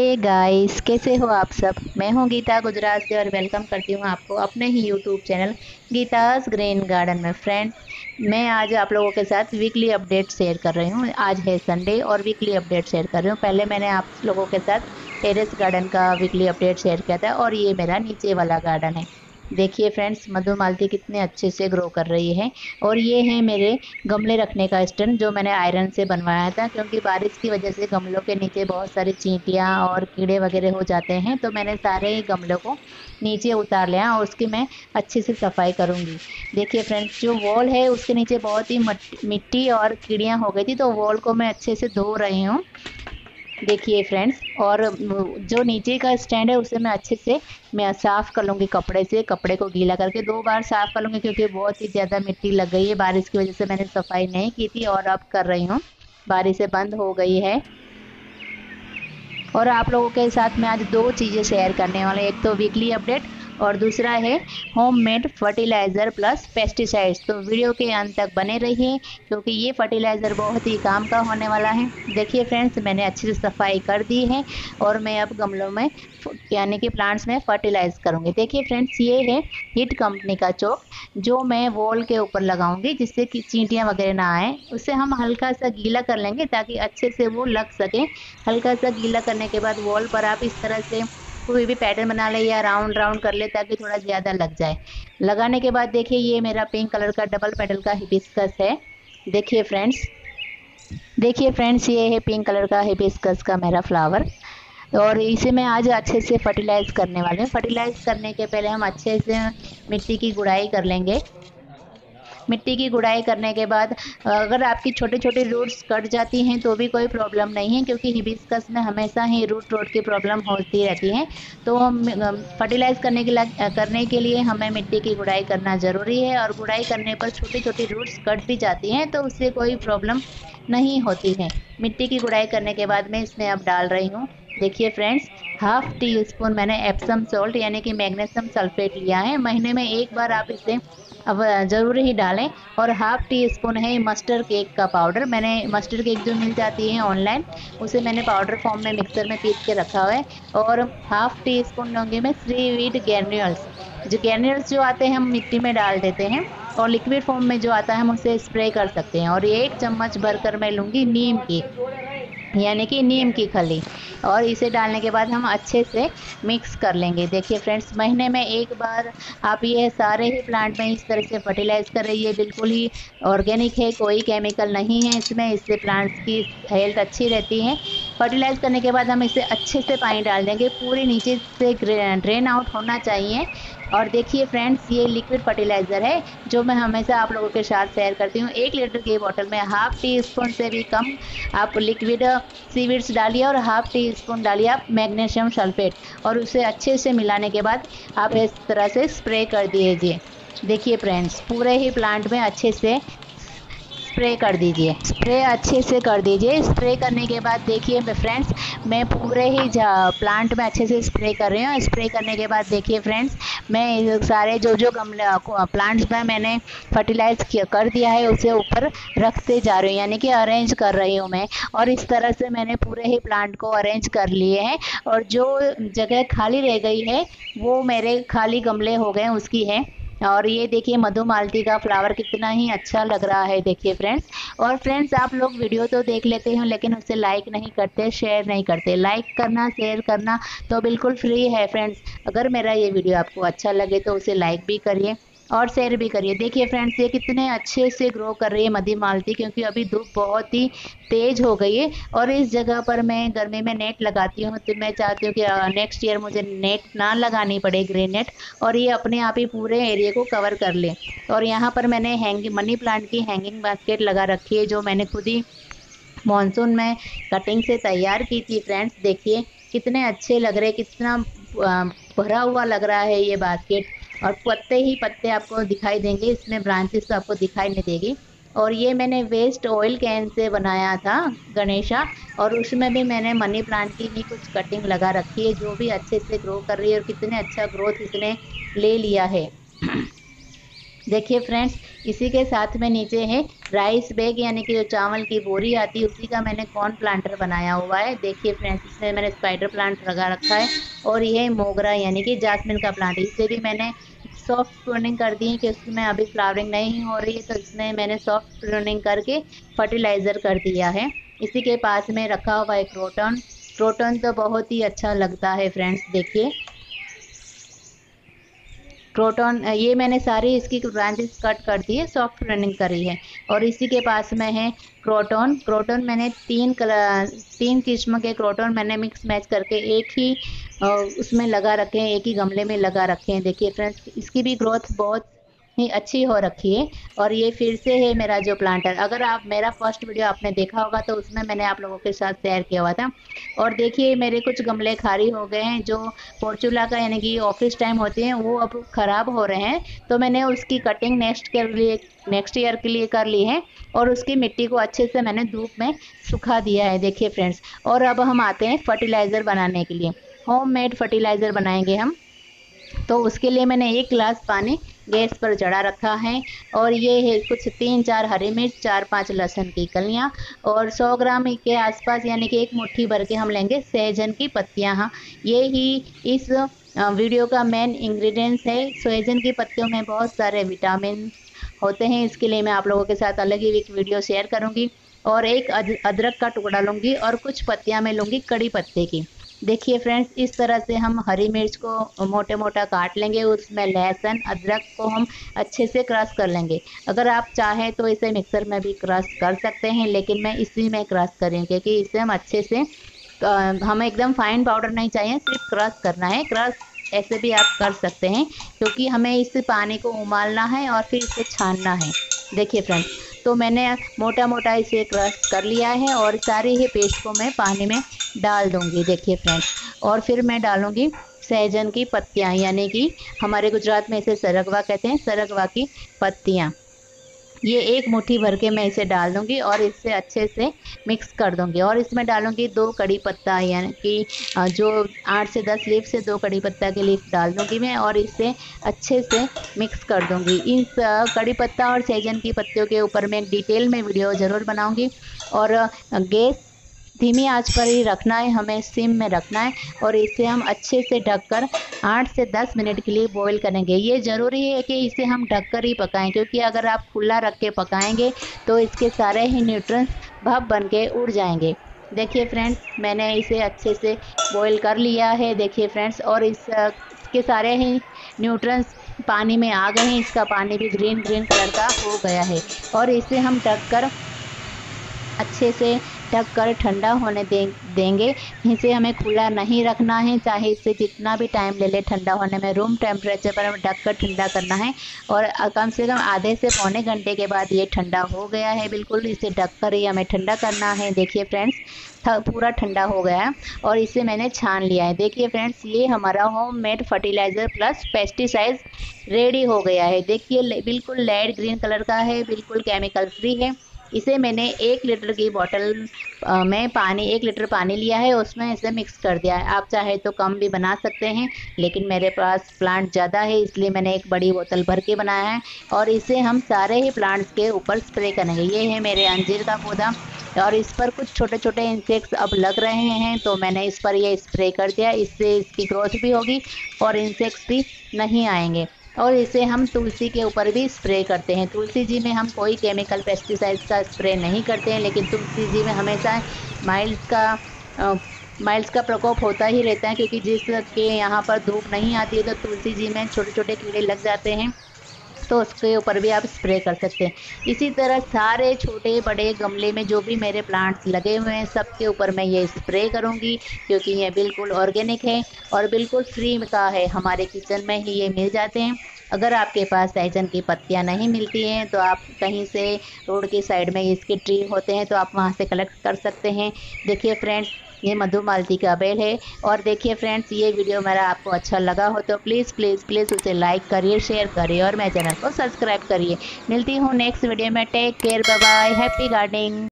Hey guys, कैसे हो आप सब। मैं हूं गीता गुजरात से और वेलकम करती हूं आपको अपने ही YouTube channel Geeta's green garden में। फ्रेंड्स, मैं आज आप लोगों के साथ वीकली अपडेट शेयर कर रही हूं। आज है संडे और वीकली अपडेट शेयर कर रही हूं। पहले मैंने आप लोगों के साथ टेरेस गार्डन का वीकली अपडेट शेयर किया था और ये मेरा नीचे वाला गार्डन है। देखिए फ्रेंड्स, मधुमालती कितने अच्छे से ग्रो कर रही है। और ये है मेरे गमले रखने का स्टैंड जो मैंने आयरन से बनवाया था, क्योंकि बारिश की वजह से गमलों के नीचे बहुत सारी चींटियां और कीड़े वगैरह हो जाते हैं। तो मैंने सारे ही गमलों को नीचे उतार लिया और उसकी मैं अच्छे से सफाई करूंगी। देखिए फ्रेंड्स, जो वॉल है उसके नीचे बहुत ही मिट्टी और कीड़ियां हो गई थी, तो वॉल को मैं अच्छे से धो रही हूँ। देखिए फ्रेंड्स, और जो नीचे का स्टैंड है उसे मैं अच्छे से मैं साफ कर लूँगी कपड़े से। कपड़े को गीला करके 2 बार साफ कर लूँगी, क्योंकि बहुत ही ज़्यादा मिट्टी लग गई है। बारिश की वजह से मैंने सफाई नहीं की थी और अब कर रही हूँ। बारिश से बंद हो गई है। और आप लोगों के साथ मैं आज 2 चीज़ें शेयर करने वाले, एक तो वीकली अपडेट और दूसरा है होममेड फर्टिलाइज़र प्लस पेस्टिसाइड्स। तो वीडियो के अंत तक बने रहिए, क्योंकि ये फर्टिलाइज़र बहुत ही काम का होने वाला है। देखिए फ्रेंड्स, मैंने अच्छे से सफाई कर दी है और मैं अब गमलों में यानी कि प्लांट्स में फर्टिलाइज करूँगी। देखिए फ्रेंड्स, ये है हिट कंपनी का चौक जो मैं वॉल के ऊपर लगाऊंगी, जिससे कि चींटियाँ वगैरह ना आए। उससे हम हल्का सा गीला कर लेंगे ताकि अच्छे से वो लग सके। हल्का सा गीला करने के बाद वॉल पर आप इस तरह से कोई भी पैटर्न बना ले या राउंड राउंड कर ले ताकि थोड़ा ज़्यादा लग जाए। लगाने के बाद देखिए, ये मेरा पिंक कलर का डबल पेटल का हिबिस्कस है। देखिए फ्रेंड्स, ये है पिंक कलर का हिबिस्कस का मेरा फ्लावर। और इसे मैं आज अच्छे से फर्टिलाइज करने वाले हूँ। फर्टिलाइज करने के पहले हम अच्छे से मिट्टी की गुड़ाई कर लेंगे। मिट्टी की गुड़ाई करने के बाद अगर आपकी छोटे छोटे रूट्स कट जाती हैं तो भी कोई प्रॉब्लम नहीं है, क्योंकि हिबिस्कस में हमेशा ही रूट रोट की प्रॉब्लम होती रहती है। तो फर्टिलाइज करने के लिए हमें मिट्टी की गुड़ाई करना ज़रूरी है। और गुड़ाई करने पर छोटी छोटी रूट्स कट भी जाती हैं तो उससे कोई प्रॉब्लम नहीं होती है। मिट्टी की गुड़ाई करने के बाद मैं इसमें अब डाल रही हूँ। देखिए फ्रेंड्स, हाफ टी स्पून मैंने एप्सम सॉल्ट यानी कि मैग्नीशियम सल्फेट लिया है। महीने में एक बार आप इसे अब ज़रूर ही डालें। और हाफ टी स्पून है मस्टर्ड केक का पाउडर। मैंने मस्टर्ड केक जो मिल जाती है ऑनलाइन, उसे मैंने पाउडर फॉर्म में मिक्सर में पीस के रखा हुआ है। और हाफ टी स्पून लूँगी मैं सीवीड ग्रैन्यूल्स। जो ग्रैन्यूल्स जो आते हैं हम मिट्टी में डाल देते हैं, और लिक्विड फॉर्म में जो आता है हम उसे स्प्रे कर सकते हैं। और ये 1 चम्मच भरकर मैं लूँगी नीम की यानी कि नीम की खली। और इसे डालने के बाद हम अच्छे से मिक्स कर लेंगे। देखिए फ्रेंड्स, महीने में एक बार आप ये सारे ही प्लांट में इस तरह से फर्टिलाइज कर रही है। बिल्कुल ही ऑर्गेनिक है, कोई केमिकल नहीं है इसमें। इससे प्लांट्स की हेल्थ अच्छी रहती है। फर्टिलाइज करने के बाद हम इसे अच्छे से पानी डाल देंगे, पूरी नीचे से ड्रेन आउट होना चाहिए। और देखिए फ्रेंड्स, ये लिक्विड फर्टिलाइज़र है जो मैं हमेशा आप लोगों के साथ शेयर करती हूँ। 1 लीटर की बोतल में हाफ टी स्पून से भी कम आप लिक्विड सीविड्स डालिए और हाफ टी स्पून डालिए आप मैग्नीशियम सल्फेट, और उसे अच्छे से मिलाने के बाद आप इस तरह से स्प्रे कर दीजिए। देखिए फ्रेंड्स, पूरे ही प्लांट में अच्छे से स्प्रे कर दीजिए। स्प्रे अच्छे से कर दीजिए। स्प्रे करने के बाद देखिए फ्रेंड्स, मैं पूरे ही प्लांट में अच्छे से स्प्रे कर रही हूँ। स्प्रे करने के बाद देखिए फ्रेंड्स, मैं सारे जो गमले प्लांट्स में मैंने फर्टिलाइज कर दिया है उसे ऊपर रखते जा रही हूँ, यानी कि अरेंज कर रही हूँ मैं। और इस तरह से मैंने पूरे ही प्लांट को अरेंज कर लिए हैं। और जो जगह खाली रह गई है वो मेरे खाली गमले हो गए उसकी है। और ये देखिए मधुमालती का फ्लावर कितना ही अच्छा लग रहा है। देखिए फ्रेंड्स, और फ्रेंड्स, आप लोग वीडियो तो देख लेते हैं लेकिन उसे लाइक नहीं करते, शेयर नहीं करते। लाइक करना, शेयर करना तो बिल्कुल फ्री है फ्रेंड्स। अगर मेरा ये वीडियो आपको अच्छा लगे तो उसे लाइक भी करिए और शेयर भी करिए। देखिए फ्रेंड्स, ये कितने अच्छे से ग्रो कर रही है मधुमालती, क्योंकि अभी धूप बहुत ही तेज हो गई है। और इस जगह पर मैं गर्मी में नेट लगाती हूँ, तो मैं चाहती हूँ कि नेक्स्ट ईयर मुझे नेट ना लगानी पड़े, ग्रीन नेट, और ये अपने आप ही पूरे एरिया को कवर कर ले। और यहाँ पर मैंने मनी प्लांट की हैंगिंग बास्केट लगा रखी है, जो मैंने खुद ही मॉनसून में कटिंग से तैयार की थी। फ्रेंड्स देखिए कितने अच्छे लग रहे, कितना भरा हुआ लग रहा है ये बास्केट। और पत्ते ही पत्ते आपको दिखाई देंगे, इसमें ब्रांचेस तो आपको दिखाई नहीं देगी। और ये मैंने वेस्ट ऑयल कैन से बनाया था गणेशा, और उसमें भी मैंने मनी प्लांट की ही कुछ कटिंग लगा रखी है, जो भी अच्छे से ग्रो कर रही है। और कितने अच्छा ग्रोथ इसने ले लिया है। देखिए फ्रेंड्स, इसी के साथ में नीचे है राइस बैग, यानी कि जो चावल की बोरी आती है उसी का मैंने कॉर्न प्लांटर बनाया हुआ है। देखिए फ्रेंड्स, इसमें मैंने स्पाइडर प्लांट लगा रखा है और यह मोगरा यानी कि जासमिन का प्लांट, इसे भी मैंने सॉफ्ट प्रूनिंग कर दी है कि उसमें अभी फ्लावरिंग नहीं हो रही है, तो इसमें मैंने सॉफ्ट प्रूनिंग करके फर्टिलाइज़र कर दिया है। इसी के पास में रखा हुआ है क्रोटन। क्रोटन तो बहुत ही अच्छा लगता है फ्रेंड्स। देखिए क्रोटन, ये मैंने सारी इसकी ब्रांचेस कट कर दी है, सॉफ्ट रनिंग करी है। और इसी के पास में है क्रोटन। क्रोटन मैंने तीन किस्म के क्रोटन मैंने मिक्स मैच करके एक ही उसमें लगा रखे हैं, एक ही गमले में लगा रखे हैं। देखिए फ्रेंड्स, इसकी भी ग्रोथ बहुत ही अच्छी हो रखी है। और ये फिर से है मेरा जो प्लांटर, अगर आप मेरा फर्स्ट वीडियो आपने देखा होगा तो उसमें मैंने आप लोगों के साथ शेयर किया हुआ था। और देखिए मेरे कुछ गमले खाली हो गए हैं, जो पोर्चुला का यानी कि ऑफिस टाइम होते हैं वो अब ख़राब हो रहे हैं, तो मैंने उसकी कटिंग नेक्स्ट ईयर के लिए कर ली है। और उसकी मिट्टी को अच्छे से मैंने धूप में सुखा दिया है। देखिए फ्रेंड्स, और अब हम आते हैं फर्टिलाइज़र बनाने के लिए। होममेड फर्टिलाइज़र बनाएंगे हम, तो उसके लिए मैंने 1 गिलास पानी गैस पर चढ़ा रखा है। और ये है कुछ 3-4 हरी मिर्च, 4-5 लहसुन की कलियाँ और 100 ग्राम के आसपास यानी कि 1 मुट्ठी भर के हम लेंगे सहजन की पत्तियाँ। हाँ, ये ही इस वीडियो का मेन इंग्रेडिएंट्स है। सहजन की पत्तियों में बहुत सारे विटामिन होते हैं, इसके लिए मैं आप लोगों के साथ अलग ही एक वीडियो शेयर करूँगी। और एक अदरक का टुकड़ा लूँगी और कुछ पत्तियाँ मैं लूँगी कड़ी पत्ते की। देखिए फ्रेंड्स, इस तरह से हम हरी मिर्च को मोटे मोटा काट लेंगे, उसमें लहसुन अदरक को हम अच्छे से क्रश कर लेंगे। अगर आप चाहें तो इसे मिक्सर में भी क्रश कर सकते हैं, लेकिन मैं इसी में क्रश करेंगे क्योंकि इसे हम अच्छे से हमें एकदम फाइन पाउडर नहीं चाहिए, सिर्फ क्रश करना है। क्रश ऐसे भी आप कर सकते हैं क्योंकि हमें इस पानी को उबालना है और फिर इसे छानना है। देखिए फ्रेंड्स, तो मैंने मोटा मोटा इसे क्रश कर लिया है और सारी ही पेस्ट को मैं पानी में डाल दूंगी। देखिए फ्रेंड्स, और फिर मैं डालूंगी सहजन की पत्तियां, यानी कि हमारे गुजरात में इसे सरगवा कहते हैं, सरगवा की पत्तियां। ये 1 मुट्ठी भर के मैं इसे डाल दूंगी और इसे अच्छे से मिक्स कर दूंगी। और इसमें डालूंगी 2 कड़ी पत्ता, यानी कि जो 8 से 10 लीफ से 2 कड़ी पत्ता के लीफ डाल दूंगी मैं और इसे अच्छे से मिक्स कर दूंगी। इस कड़ी पत्ता और सहजन की पत्तियों के ऊपर मैं एक डिटेल में वीडियो ज़रूर बनाऊंगी। और गैस धीमी आंच पर ही रखना है, हमें सिम में रखना है। और इसे हम अच्छे से ढककर 8 से 10 मिनट के लिए बॉईल करेंगे। ये ज़रूरी है कि इसे हम ढककर ही पकाएं, क्योंकि अगर आप खुला रख के पकाएंगे तो इसके सारे ही न्यूट्रिएंट्स भाप बन के उड़ जाएंगे। देखिए फ्रेंड्स, मैंने इसे अच्छे से बॉईल कर लिया है। देखिए फ्रेंड्स, और इसके सारे ही न्यूट्रिएंट्स पानी में आ गए हैं, इसका पानी भी ग्रीन ग्रीन कलर का हो गया है। और इसे हम ढककर अच्छे से ढककर ठंडा होने देंगे। इसे हमें खुला नहीं रखना है, चाहे इसे जितना भी टाइम ले ले ठंडा होने में। रूम टेम्परेचर पर हमें ढककर ठंडा करना है। और कम से कम आधे से पौने घंटे के बाद ये ठंडा हो गया है बिल्कुल, इसे ढककर ही हमें ठंडा करना है। देखिए फ्रेंड्स, पूरा ठंडा हो गया है और इसे मैंने छान लिया है। देखिए फ्रेंड्स, ये हमारा homemade fertiliser plus pesticide ready हो गया है। देखिए बिल्कुल लाइट ग्रीन कलर का है, बिल्कुल केमिकल फ्री है। इसे मैंने 1 लीटर की बॉटल में 1 लीटर पानी लिया है, उसमें इसे मिक्स कर दिया है। आप चाहे तो कम भी बना सकते हैं, लेकिन मेरे पास प्लांट ज़्यादा है इसलिए मैंने एक बड़ी बोतल भर के बनाया है। और इसे हम सारे ही प्लांट्स के ऊपर स्प्रे करेंगे। ये है मेरे अंजीर का पौधा और इस पर कुछ छोटे छोटे इंसेक्ट्स अब लग रहे हैं, तो मैंने इस पर ये स्प्रे कर दिया। इससे इसकी ग्रोथ भी होगी और इंसेक्ट्स भी नहीं आएंगे। और इसे हम तुलसी के ऊपर भी स्प्रे करते हैं। तुलसी जी में हम कोई केमिकल पेस्टिसाइड्स का स्प्रे नहीं करते हैं, लेकिन तुलसी जी में हमेशा माइल्स का प्रकोप होता ही रहता है, क्योंकि जिसके यहाँ पर धूप नहीं आती है तो तुलसी जी में छोटे छोटे कीड़े लग जाते हैं, तो उसके ऊपर भी आप स्प्रे कर सकते हैं। इसी तरह सारे छोटे बड़े गमले में जो भी मेरे प्लांट्स लगे हुए हैं सबके ऊपर मैं ये स्प्रे करूँगी, क्योंकि ये बिल्कुल ऑर्गेनिक है और बिल्कुल फ्री का है। हमारे किचन में ही ये मिल जाते हैं। अगर आपके पास सहजन की पत्तियां नहीं मिलती हैं तो आप कहीं से रोड की साइड में इसके ट्री होते हैं तो आप वहां से कलेक्ट कर सकते हैं। देखिए फ्रेंड्स, ये मधुमालती का बेल है। और देखिए फ्रेंड्स, ये वीडियो मेरा आपको अच्छा लगा हो तो प्लीज़ प्लीज़ प्लीज़ उसे लाइक करिए, शेयर करिए और मेरे चैनल को सब्सक्राइब करिए। मिलती हूँ नेक्स्ट वीडियो में। Take care, bye bye, happy gardening.